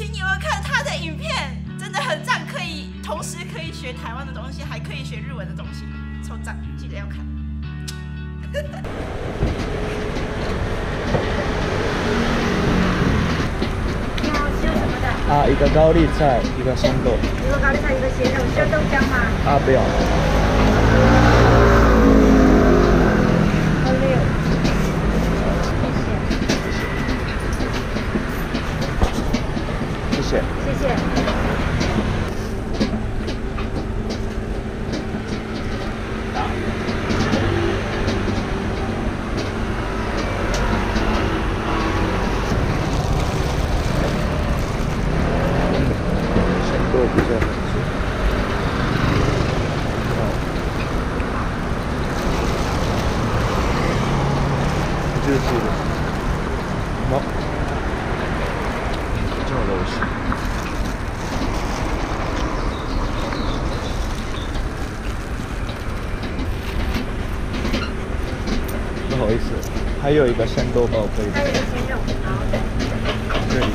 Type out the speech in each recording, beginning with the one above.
请你们看他的影片，真的很赞，同时可以学台湾的东西，还可以学日文的东西，超赞，记得要看。 你好，需要什么的？ 啊，一个高丽菜，一个生豆。 一个高丽菜，一个鲜肉，需要豆浆吗？ 啊，不要。 好六，谢谢。 谢谢。 谢谢。 生豆比较好吃。ジューシーです。うまっ。こっちの方が美味しい。不好意思，还有一个生豆包可以吗？ 还有一个鲜肉，好。 这里。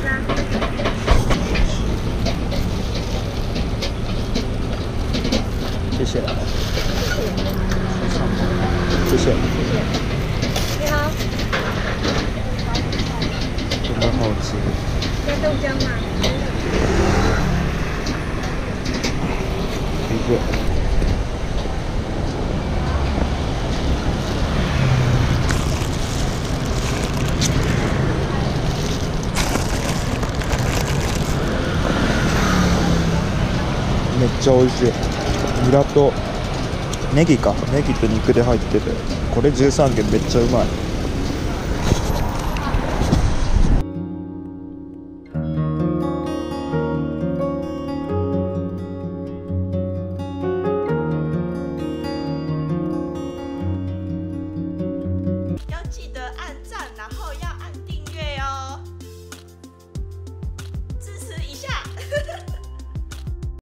谢谢。谢谢。 你好。 真的好吃。 要豆浆吗？ 理解。めっちゃ美味しい。ニラとネギと肉で入ってて、これ13元めっちゃうまい。